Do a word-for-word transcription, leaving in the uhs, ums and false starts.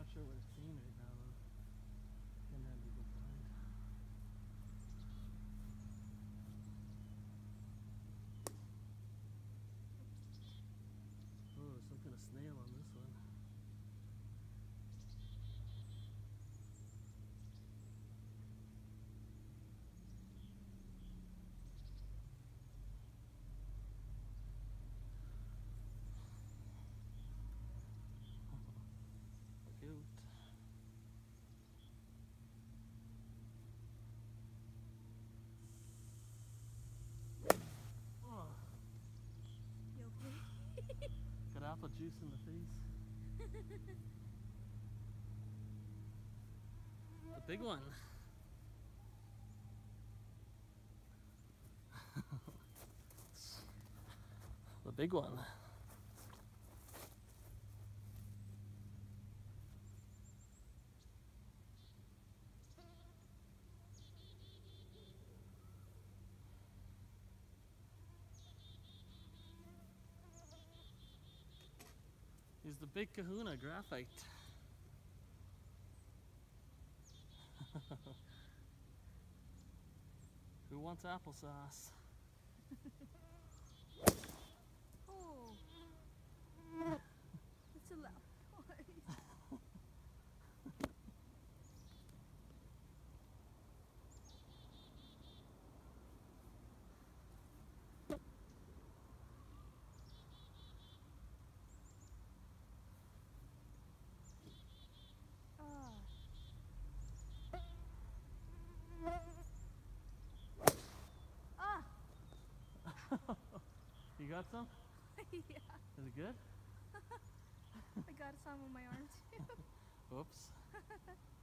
sure what it's seeing right now though. Gonna have to go blind. Oh, there's some kind of snail on this one. Cute. Oh, You okay? got apple juice in the face. The big one. The big one. He's the big kahuna graphite. Who wants applesauce? Oh, it's a loud noise. Ah. Ah. You got some? Yeah, Is it good? I got some on my arm too. Oops.